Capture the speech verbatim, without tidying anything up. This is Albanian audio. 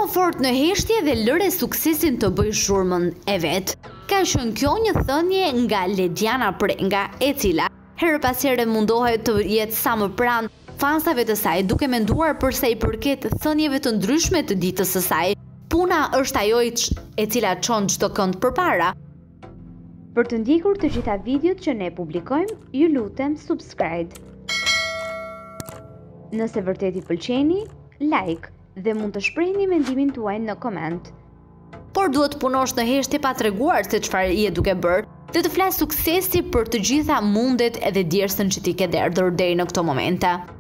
fort në heshtje dhe lëre suksesin të bëj shurmën e vet. Ka qenë kjo një thënie nga Ledjana Prenga, e cila herë pas here mundohet të jetë sa më pranë fansave të saj, duke menduar për sa i përket thënieve të ndryshme të ditës së saj. Puna është ajo e cila çon çdo kënd përpara. Për të ndjekur të gjitha videot që ne publikojmë, ju lutem subscribe. Nëse vërtet i pëlqeni, like dhe mund të shprehni mendimin tuaj në koment. Por duhet punosh në heshtje pa treguar se çfarë je duke bërë dhe të flas suksesi për të gjitha mundet edhe djersën që ti ke derdhur deri në këto momente.